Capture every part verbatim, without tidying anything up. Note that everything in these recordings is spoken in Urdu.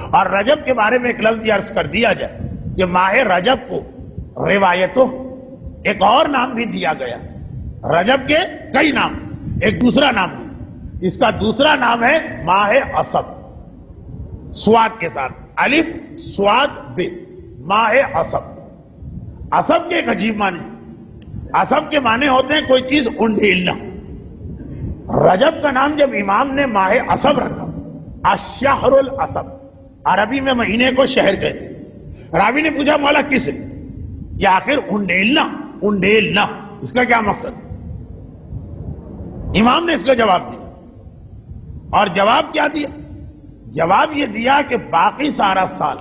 اور رجب کے بارے میں ایک لفظ یہ عرض کر دیا جائے کہ ماہ رجب کو روایتوں ایک اور نام بھی دیا گیا. رجب کے کئی نام، ایک دوسرا نام بھی. اس کا دوسرا نام ہے ماہ اسد، سواد کے ساتھ، الف سواد بے، ماہ اسد. اسد کے ایک عجیب معنی. اسد کے معنی ہوتے ہیں کوئی چیز انڈیلنا. رجب کا نام جب امام نے ماہ اسد رکھا، الشہر الاسد، عربی میں مہینے کو شہر کہتے ہیں. راوی نے پوچھا مولا کس ہے؟ یہ آخر انڈیلنا، انڈیلنا اس کا کیا مقصد؟ امام نے اس کا جواب دیا. اور جواب کیا دیا؟ جواب یہ دیا کہ باقی سارا سال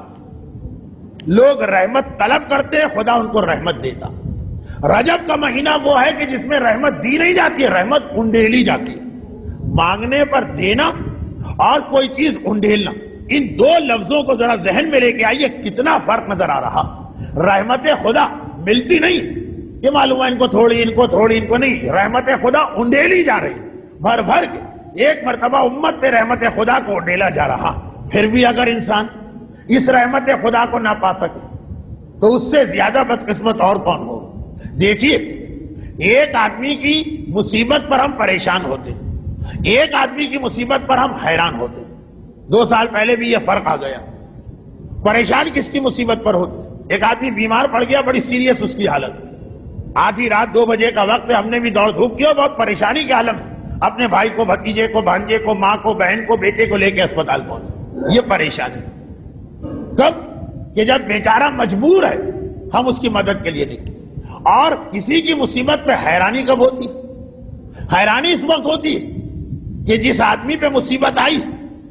لوگ رحمت طلب کرتے، خدا ان کو رحمت دیتا. رجب کا مہینہ وہ ہے کہ جس میں رحمت دی نہیں جاتی ہے، رحمت انڈیلی جاتی ہے. مانگنے پر دینا اور کوئی چیز انڈیلنا، ان دو لفظوں کو ذرا ذہن میں لے کے آئیے، کتنا فرق نظر آ رہا. رحمت خدا ملتی نہیں، یہ معلوم ہے ان کو تھوڑی، ان کو تھوڑی، ان کو نہیں. رحمت خدا انڈیلی جا رہی بھر بھر کے. ایک مرتبہ امت پہ رحمت خدا کو انڈیلا جا رہا. پھر بھی اگر انسان اس رحمت خدا کو نہ پا سکے تو اس سے زیادہ بدقسمت اور کون ہو. دیکھیے، ایک آدمی کی مصیبت پر ہم پریشان ہوتے، ایک آدمی کی مصیبت پر ہم حیران ہوتے. دو سال پہلے بھی یہ فرق آ گیا. پریشان کس کی مصیبت پر ہوتے؟ ایک آدمی بیمار پڑ گیا، بڑی سیریس اس کی حالت. آدھی رات دو بجے کا وقت ہے، ہم نے بھی دوڑ دھوپ کیا، بہت پریشانی کے عالم، اپنے بھائی کو، بھتیجے کو، بھانجے کو، ماں کو، بہن کو، بیٹے کو لے کے اسپتال پہنچے. یہ پریشانی کب کہ جب بیچارہ مجبور ہے، ہم اس کی مدد کے لیے نکلے. اور کسی کی مصیبت پہ حیرانی کب ہوتی؟ حیرانی اس وقت ہوتی ہے کہ جس آدمی پہ مصیبت آئی،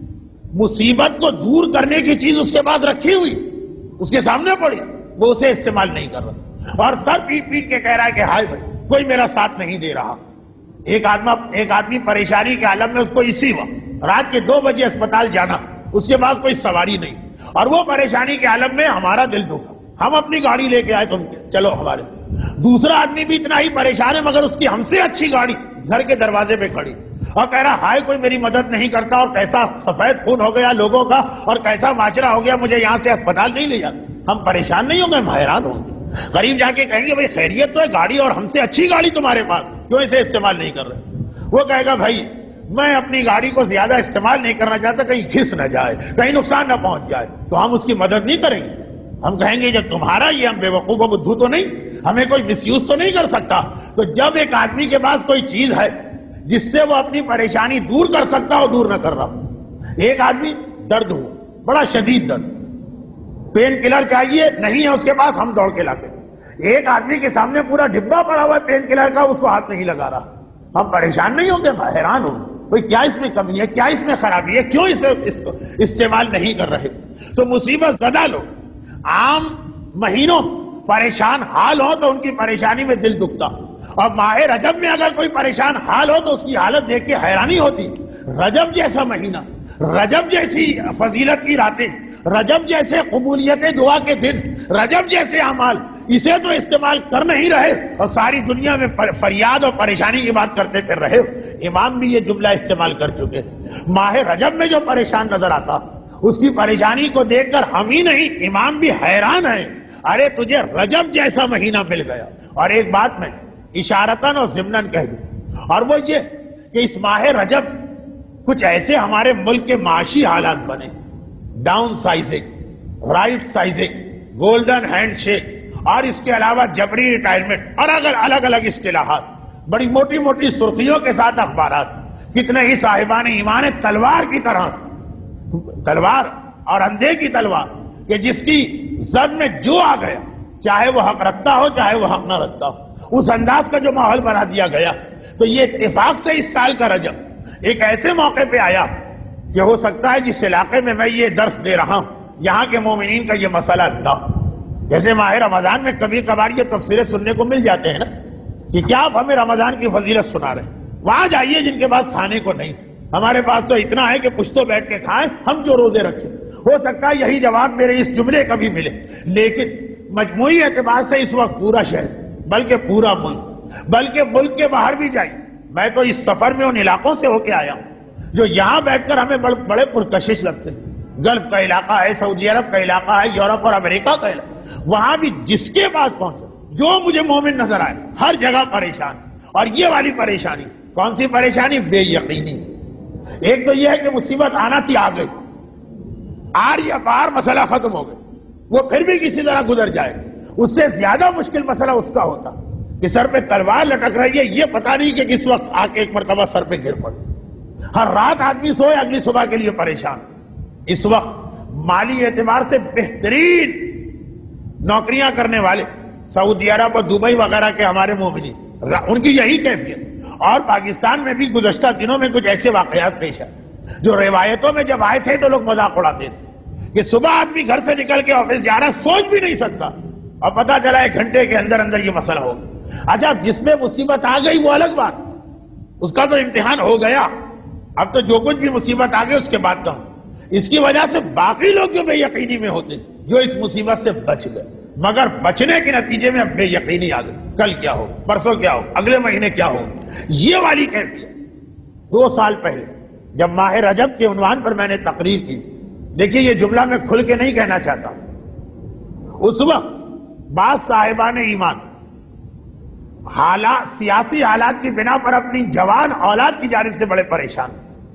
مصیبت کو دور کرنے کی چیز اس کے بعد رکھی ہوئی، اس کے سامنے پڑی، وہ اسے استعمال نہیں کر رہا اور سر پیٹ پیٹ کے کہہ رہا ہے کہ ہائے بھائی کوئی میرا ساتھ نہیں دے رہا. ایک آدمی ایک آدمی پریشانی کے عالم میں، اس کو اسی وقت رات کے دو بجے اسپتال جانا، اس کے بعد کوئی سواری نہیں، اور وہ پریشانی کے عالم میں ہمارا دل دکھا، ہم اپنی گاڑی لے کے آئے تم کے چلو ہمارے. دوسرا آدمی بھی اتنا ہی پریشان ہے، مگر اس کی ہم سے اچھی گاڑی گھر کے دروازے پہ کھڑی اور کہہ رہا ہائے کوئی میری مدد نہیں کرتا، اور کیسا سفید خون ہو گیا لوگوں کا، اور کیسا معاشرہ ہو گیا، مجھے یہاں سے اسپتال نہیں لے جاتا. ہم پریشان نہیں ہوں گے، ہم حیران ہوں گے. قریب جا کے کہیں گے بھائی خیریت تو ہے، گاڑی اور ہم سے اچھی گاڑی تمہارے پاس، کیوں اسے استعمال نہیں کر رہے؟ وہ کہے گا بھائی میں اپنی گاڑی کو زیادہ استعمال نہیں کرنا چاہتا، کہیں گھس نہ جائے، کہیں نقصان نہ پہنچ جائے. تو ہم اس کی مدد نہیں کریں گے. ہم کہیں گے جب تمہارا یہ، ہم بے وقوف و بدھو تو نہیں، ہمیں کوئی مس یوز تو نہیں کر سکتا. تو جب ایک آدمی کے پاس کوئی چیز ہے جس سے وہ اپنی پریشانی دور کر سکتا ہو، دور نہ کر رہا. ایک آدمی درد ہوا، بڑا شدید درد، پین کلر چاہیے، نہیں ہے اس کے پاس، ہم دوڑ کے لاتے. ایک آدمی کے سامنے پورا ڈبہ پڑا ہوا ہے پین کلر کا، اس کو ہاتھ نہیں لگا رہا. ہم پریشان نہیں ہوں گے، حیران ہوں بھئی کیا اس میں کمی ہے، کیا اس میں خرابی ہے، کیوں اسے اس کو استعمال نہیں کر رہے. تو مصیبت زدہ لوگ عام مہینوں پریشان حال ہو تو ان کی پریشانی میں دل دکھتا، اور ماہ رجب میں اگر کوئی پریشان حال ہو تو اس کی حالت دیکھ کے حیرانی ہوتی. رجب جیسا مہینہ، رجب جیسی فضیلت کی راتیں، رجب جیسے قبولیت دعا کے دن، رجب جیسے اعمال، اسے تو استعمال کر نہیں رہے اور ساری دنیا میں فریاد اور پریشانی کی بات کرتے پھر رہے. امام بھی یہ جملہ استعمال کر چکے. ماہ رجب میں جو پریشان نظر آتا، اس کی پریشانی کو دیکھ کر ہم ہی نہیں، امام بھی حیران ہیں، ارے تجھے رجب جیسا مہینہ مل گیا. اور ایک بات میں اشارتاً اور ضمناً کہہ دوں، اور وہ یہ کہ اس ماہ رجب کچھ ایسے ہمارے ملک کے معاشی حالات بنے، downsizing, rightsizing, golden handshake, اور اس کے علاوہ جبری ریٹائرمنٹ، اور اگر الگ الگ اصطلاحات، بڑی موٹی موٹی سرخیوں کے ساتھ اخبارات. کتنے ہی صاحبان ایمان تلوار کی طرح، تلوار اور اندھے کی تلوار کہ جس کی زد میں جو آ گیا، چاہے وہ حق رکھتا ہو چاہے وہ حق نہ رکھتا ہو، اس انداز کا جو ماحول بنا دیا گیا. تو یہ اتفاق سے اس سال کا رجب ایک ایسے موقع پہ آیا کہ ہو سکتا ہے جس علاقے میں میں یہ درس دے رہا ہوں یہاں کے مومنین کا یہ مسئلہ تھا. جیسے ماہ رمضان میں کبھی کبھار یہ تفسیریں سننے کو مل جاتے ہیں نا کہ کیا آپ ہمیں رمضان کی فضیلت سنا رہے ہیں. وہاں جائیے جن کے پاس کھانے کو نہیں، ہمارے پاس تو اتنا ہے کہ پشتوں بیٹھ کے کھائیں، ہم جو روزے رکھیں. ہو سکتا ہے یہی جواب میرے اس جملے کا بھی ملے. لیکن مجموعی اعتبار سے اس وقت پورا شہر، بلکہ پورا ملک، بلکہ ملک کے باہر بھی جائیں. میں تو اس سفر میں ان علاقوں سے ہو کے آیا ہوں جو یہاں بیٹھ کر ہمیں بڑے پرکشش لگتے ہیں. گلف کا علاقہ ہے، سعودی عرب کا علاقہ ہے، یورپ اور امریکہ کا علاقہ، وہاں بھی جس کے پاس پہنچا جو مجھے مومن نظر آئے ہر جگہ پریشان. اور یہ والی پریشانی کون سی پریشانی؟ بے یقینی. ایک تو یہ ہے کہ مصیبت آنا تھی، آ گئی، آر یا پار مسئلہ ختم ہو گیا، وہ پھر بھی کسی طرح گزر جائے. اس سے زیادہ مشکل مسئلہ اس کا ہوتا کہ سر پہ تلوار لٹک رہی ہے، یہ پتہ نہیں کہ کس وقت آ کے ایک مرتبہ سر پہ گر پڑے. ہر رات آدمی سوئے اگلی صبح کے لیے پریشان. اس وقت مالی اعتبار سے بہترین نوکریاں کرنے والے سعودی عرب اور دبئی وغیرہ کے ہمارے مومنین، ان کی یہی کیفیت. اور پاکستان میں بھی گزشتہ دنوں میں کچھ ایسے واقعات پیش آئے جو روایتوں میں جب آئے تھے تو لوگ مذاق اڑاتے تھے کہ صبح آدمی گھر سے نکل کے آفس جا رہا، سوچ بھی نہیں سکتا، اور پتہ چلا ایک گھنٹے کے اندر اندر یہ مسئلہ ہوگا. اچھا، جس میں مصیبت آ گئی وہ الگ بات، اس کا تو امتحان ہو گیا. اب تو جو کچھ بھی مصیبت آ گئی اس کے بعد کہوں، اس کی وجہ سے باقی لوگ جو بے یقینی میں ہوتے جو اس مصیبت سے بچ گئے، مگر بچنے کے نتیجے میں اب بے یقینی آ گئی. کل کیا ہو، پرسوں کیا ہو، اگلے مہینے کیا ہو. یہ والی کیفیت دو سال پہلے جب ماہ رجب کے عنوان پر میں نے تقریر کی، دیکھیے یہ جملہ میں کھل کے نہیں کہنا چاہتا، اس وقت بعض صاحبان ایمان حالات سیاسی حالات کی بنا پر اپنی جوان اولاد کی جانب سے بڑے پریشان،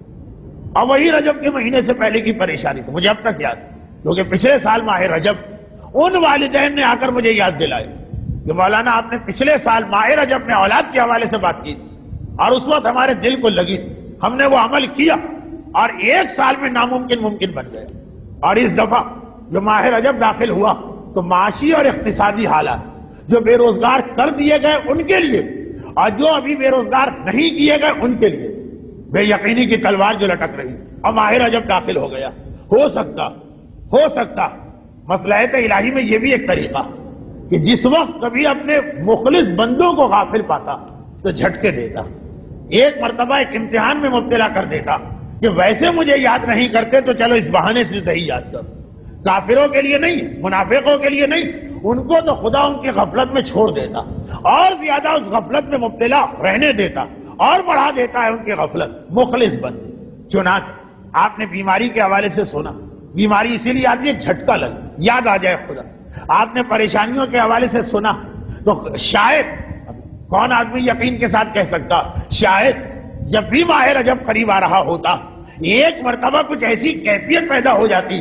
اور وہی رجب کے مہینے سے پہلے کی پریشانی تھی. مجھے اب تک یاد ہے کیونکہ پچھلے سال ماہ رجب ان والدین نے آ کر مجھے یاد دلائی کہ مولانا آپ نے پچھلے سال ماہ رجب میں اولاد کے حوالے سے بات کی اور اس وقت ہمارے دل کو لگی، ہم نے وہ عمل کیا اور ایک سال میں ناممکن ممکن بن گیا. اور اس دفعہ جو ماہ رجب داخل ہوا تو معاشی اور اقتصادی حالات جو بے روزگار کر دیے گئے ان کے لیے اور جو ابھی بے روزگار نہیں کیے گئے ان کے لیے بے یقینی کی تلوار جو لٹک رہی اور ماہ رجب داخل ہو گیا. ہو سکتا ہو سکتا مصلحت الہی میں یہ بھی ایک طریقہ کہ جس وقت کبھی اپنے مخلص بندوں کو غافل پاتا تو جھٹکے دیتا، ایک مرتبہ ایک امتحان میں مبتلا کر دیتا کہ ویسے مجھے یاد نہیں کرتے تو چلو اس بہانے سے صحیح یاد کرو. کافروں کے لیے نہیں، منافقوں کے لیے نہیں، ان کو تو خدا ان کی غفلت میں چھوڑ دیتا اور زیادہ اس غفلت میں مبتلا رہنے دیتا اور بڑھا دیتا ہے ان کی غفلت. مخلص بند. چنانچہ آپ نے بیماری کے حوالے سے سنا، بیماری اسی لیے آتی ہے جھٹکا لگ یاد آ جائے خدا. آپ نے پریشانیوں کے حوالے سے سنا تو شاید کون آدمی یقین کے ساتھ کہہ سکتا شاید جب بھی ماہ رجب قریب آ رہا ہوتا ایک مرتبہ کچھ ایسی کیفیت پیدا ہو جاتی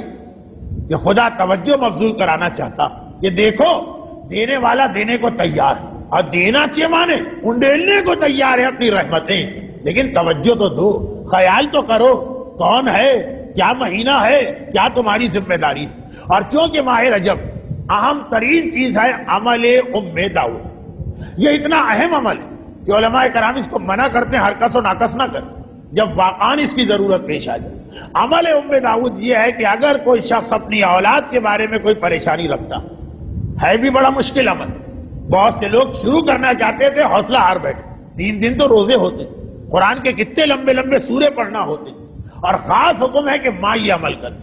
کہ خدا توجہ مبذول کرانا چاہتا کہ دیکھو دینے والا دینے کو تیار ہے اور دینا چاہیے مانے انڈیلنے کو تیار ہے اپنی رحمتیں، لیکن توجہ تو دو، خیال تو کرو کون ہے، کیا مہینہ ہے، کیا تمہاری ذمہ داری. اور چونکہ ماہ رجب اہم ترین چیز ہے عمل ام داؤد، یہ اتنا اہم عمل ہے کہ علماء کرام اس کو منع کرتے ہیں ہرکس و ناکس نہ کریں جب واقعاً اس کی ضرورت پیش آ جائے. عمل ام داؤد یہ ہے کہ اگر کوئی شخص اپنی اولاد کے بارے میں کوئی پریشانی رکھتا ہے، بھی بڑا مشکل عمل، بہت سے لوگ شروع کرنا چاہتے تھے حوصلہ ہار بیٹھے، تین دن تو روزے ہوتے، قرآن کے کتنے لمبے لمبے سورے پڑھنا ہوتے، اور خاص حکم ہے کہ ماں یہ عمل کرے.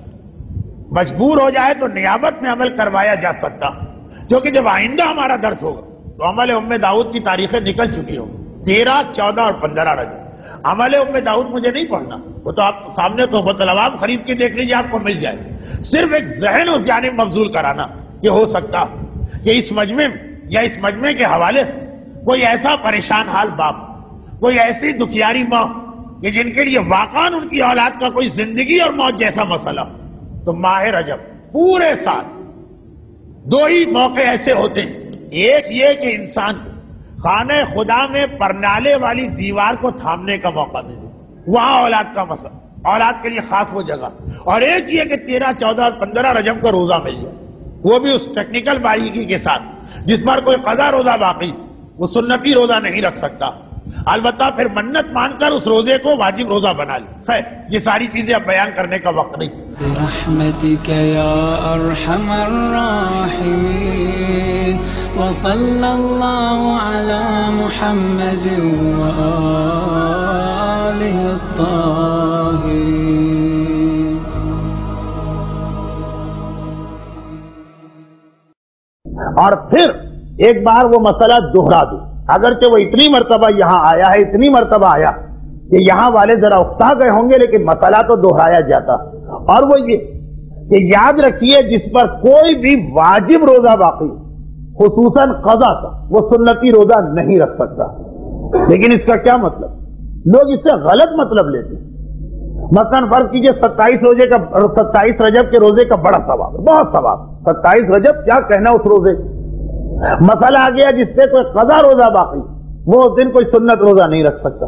مجبور ہو جائے تو نیابت میں عمل کروایا جا سکتا، کیونکہ جب آئندہ ہمارا درس ہوگا تو عمل ام داؤد کی تاریخیں نکل چکی ہوں، تیرہ چودہ اور پندرہ رجب. عمل ام داؤد مجھے نہیں پڑھنا، وہ تو آپ سامنے تحفۃ العوام خرید کے دیکھ لیجیے، آپ کو مل جائے. صرف ایک ذہن اس جانب مبذول کرانا کہ ہو سکتا کہ اس مجمع یا اس مجمع کے حوالے سے کوئی ایسا پریشان حال باپ، کوئی ایسی دکھیاری ماں کہ جن کے لیے واقعاً ان کی اولاد کا کوئی زندگی اور موت جیسا مسئلہ، تو ماہ رجب پورے سال دو ہی موقع ایسے ہوتے ہیں. ایک یہ کہ انسان خانہ خدا میں پرنالے والی دیوار کو تھامنے کا موقع دے دے، وہاں اولاد کا مسئلہ، اولاد کے لیے خاص وہ جگہ. اور ایک یہ کہ تیرہ چودہ اور پندرہ رجب کا روزہ مل جائے، وہ بھی اس ٹیکنیکل باریکی کے ساتھ جس پر کوئی قضا روزہ باقی وہ سنتی روزہ نہیں رکھ سکتا، البتہ پھر منت مان کر اس روزے کو واجب روزہ بنا لے. خیر یہ ساری چیزیں اب بیان کرنے کا وقت نہیں. برحمتک یا ارحم الراحمین وصلی اللہ علی محمد وآلہ الطاہرین. اور پھر ایک بار وہ مسئلہ دہرا دو، اگرچہ وہ اتنی مرتبہ یہاں آیا ہے اتنی مرتبہ آیا کہ یہاں والے ذرا اکتا گئے ہوں گے، لیکن مسئلہ تو دہرایا جاتا. اور وہ یہ کہ یاد رکھیے جس پر کوئی بھی واجب روزہ باقی خصوصاً قضا کا وہ سنتی روزہ نہیں رکھ سکتا. لیکن اس کا کیا مطلب؟ لوگ اس سے غلط مطلب لیتے ہیں. مثلا فرض کیجئے ستائیس روزے کا ستائیس رجب کے روزے کا بڑا ثواب ہے، بہت ثواب. ستائیس رجب کیا کہنا اس روزے. مسئلہ آ گیا جس سے کوئی قضا روزہ باقی وہ اس دن کوئی سنت روزہ نہیں رکھ سکتا.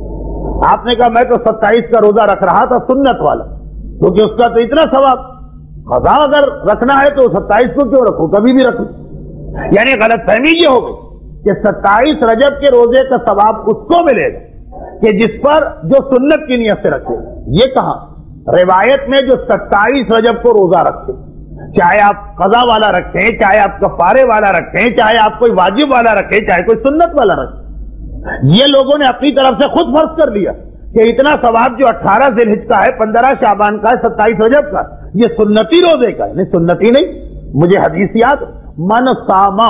آپ نے کہا میں تو ستائیس کا روزہ رکھ رہا تھا سنت والا، کیونکہ اس کا تو اتنا ثواب. قضا اگر رکھنا ہے تو ستائیس کو کیوں رکھو، کبھی بھی رکھو. یعنی غلط فہمی یہ ہو گئی کہ ستائیس رجب کے روزے کا ثواب اس کو ملے گا کہ جس پر جو سنت کی نیت سے رکھے. یہ کہاں روایت میں جو ستائیس رجب کو روزہ رکھے، چاہے آپ قضا والا رکھیں، چاہے آپ کفارے والا رکھیں، چاہے آپ کوئی واجب والا رکھیں، چاہے کوئی سنت والا رکھیں، یہ لوگوں نے اپنی طرف سے خود فرض کر لیا کہ اتنا ثواب جو اٹھارہ ذی الحجہ کا ہے، پندرہ شعبان کا ہے، ستائیس رجب کا، یہ سنتی روزے کا ہے. نہیں سنتی نہیں. مجھے حدیث یاد، من ساما،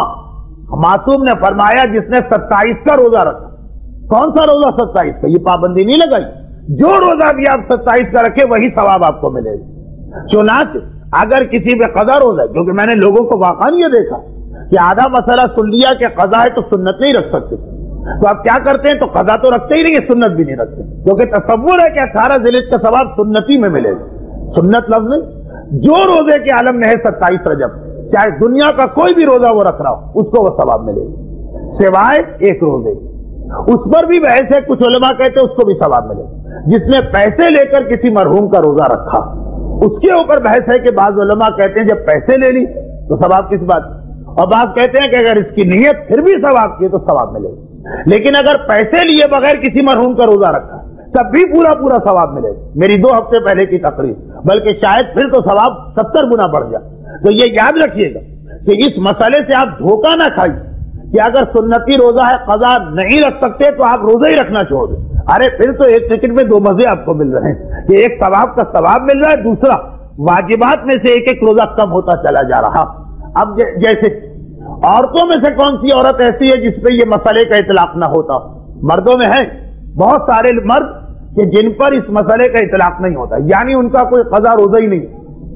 معصوم نے فرمایا جس نے ستائیس کا روزہ رکھا. کون سا روزہ ستائیس کا؟ یہ پابندی نہیں لگائی. جو روزہ بھی آپ ستائیس کا رکھے وہی ثواب آپ کو ملے گا. چنانچہ اگر کسی پہ قضا روزہ ہے، کیونکہ میں نے لوگوں کو واقعا یہ دیکھا کہ آدھا مسئلہ سن لیا کہ قضا ہے تو سنت نہیں رکھ سکتے، تو آپ کیا کرتے ہیں؟ تو قضا تو رکھتے ہی نہیں ہے، سنت بھی نہیں رکھتے، کیونکھ تصور ہے کہ اٹھارہ ذی الحجہ کا ثواب سنتی میں ملے گا. سنت لفظ نہیں. جو روزے کے عالم میں ہے ستائیس رجب، چاہے دنیا کا کوئی بھی روزہ وہ رکھ رہا ہو، اس کو وہ ثواب ملے گا، سوائے ایک روزے. اس پر بھی بحث ہے، کچھ علماء کہتے ہیں اس کو بھی ثواب ملے گا. جس نے پیسے لے کر کسی مرحوم کا روزہ رکھا، اس کے اوپر بحث ہے کہ بعض علماء کہتے ہیں جب پیسے لے لی تو ثواب کس بات، اور بعض کہتے ہیں کہ اگر اس کی نیت پھر بھی ثواب کی تو ثواب ملے گا. لیکن اگر پیسے لیے بغیر کسی مرحوم کا روزہ رکھا تب بھی پورا پورا ثواب ملے گا. میری دو ہفتے پہلے کی تقریر، بلکہ شاید پھر تو ثواب ستر گنا بڑھ جائے. تو یہ یاد رکھیے گا کہ اس مسئلے سے آپ دھوکہ نہ کھائیے کہ اگر سنتی روزہ ہے قضا نہیں رکھ سکتے تو آپ روزہ ہی رکھنا چھوڑ دیں. ارے پھر تو ایک سیکنڈ میں دو مزے آپ کو مل رہے ہیں کہ ایک ثواب کا ثواب مل رہا ہے، دوسرا واجبات میں سے ایک ایک روزہ کم ہوتا چلا جا رہا. اب جیسے عورتوں میں سے کون سی عورت ایسی ہے جس پہ یہ مسئلے کا اطلاق نہ ہوتا؟ مردوں میں ہے بہت سارے مرد کہ جن پر اس مسئلے کا اطلاق نہیں ہوتا، یعنی ان کا کوئی قضا روزہ ہی نہیں.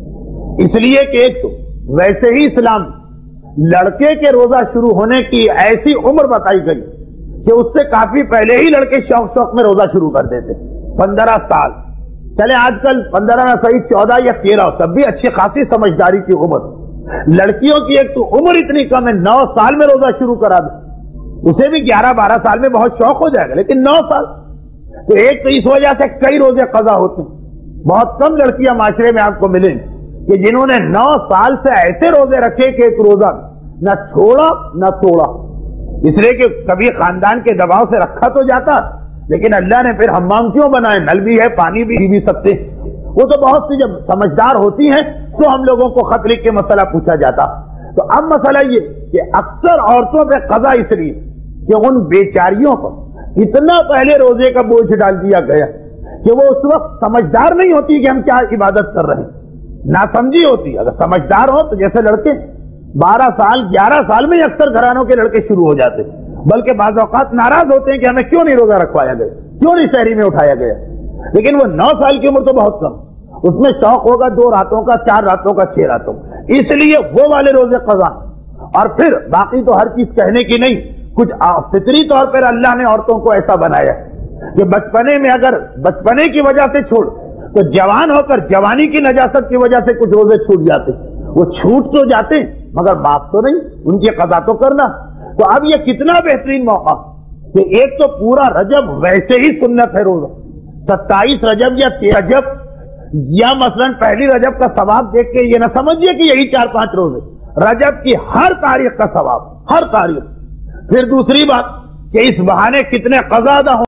اس لیے کہ ایک تو ویسے ہی اسلام لڑکے کے روزہ شروع ہونے کی ایسی عمر بتائی گئی کہ اس سے کافی پہلے ہی لڑکے شوق شوق میں روزہ شروع کر دیتے. پندرہ سال چلے، آج کل پندرہ نہ صحیح چودہ یا تیرہ، تب بھی اچھی خاصی سمجھداری کی عمر. لڑکیوں کی ایک تو عمر اتنی کم ہے، نو سال میں روزہ شروع کرا دے. اسے بھی گیارہ بارہ سال میں بہت شوق ہو جائے گا، لیکن نو سال تو ایک تو اس وجہ سے کئی روزے قضا ہوتے ہیں. بہت کم لڑکیاں معاشرے میں آپ کو ملیں کہ جنہوں نے نو سال سے ایسے روزے رکھے کہ ایک روزہ نہ چھوڑا نہ توڑا. اس لیے کہ کبھی خاندان کے دباؤ سے رکھا تو جاتا، لیکن اللہ نے پھر حمام کیوں بنائے؟ نل بھی ہے، پانی بھی پی بھی سکتے. وہ تو بہت سی جب سمجھدار ہوتی ہیں تو ہم لوگوں کو خط لکھ کے مسئلہ پوچھا جاتا. تو اب مسئلہ یہ کہ اکثر عورتوں پہ قضا اس لیے کہ ان بیچاریوں پر اتنا پہلے روزے کا بوجھ ڈال دیا گیا کہ وہ اس وقت سمجھدار نہیں ہوتی کہ ہم کیا عبادت کر رہے ہیں، ناسمجھی ہوتی. اگر سمجھدار ہو تو جیسے لڑکے بارہ سال گیارہ سال میں اکثر گھرانوں کے لڑکے شروع ہو جاتے، بلکہ بعض اوقات ناراض ہوتے ہیں کہ ہمیں کیوں نہیں روزہ رکھوایا گیا، کیوں نہیں شہری میں اٹھایا گیا. لیکن وہ نو سال کی عمر تو بہت کم، اس میں شوق ہوگا دو راتوں کا، چار راتوں کا، چھ راتوں، اس لیے وہ والے روزے قضا. اور پھر باقی تو ہر چیز کہنے کی نہیں، کچھ فطری طور پر اللہ نے عورتوں کو ایسا بنایا کہ بچپنے میں اگر بچپنے کی وجہ سے چھوڑ تو جوان ہو کر جوانی کی نجاست کی وجہ سے کچھ روزے چھوٹ جاتے. وہ چھوٹ تو جاتے مگر باپ تو نہیں، ان کی قضا تو کرنا. تو اب یہ کتنا بہترین موقع کہ ایک تو پورا رجب ویسے ہی سنت ہے روزہ، ستائیس رجب یا تیرہ رجب یا مثلا پہلی رجب کا ثواب دیکھ کے یہ نہ سمجھیے کہ یہی چار پانچ روزے، رجب کی ہر تاریخ کا ثواب، ہر تاریخ. پھر دوسری بات کہ اس بہانے کتنے قضا ادا ہوں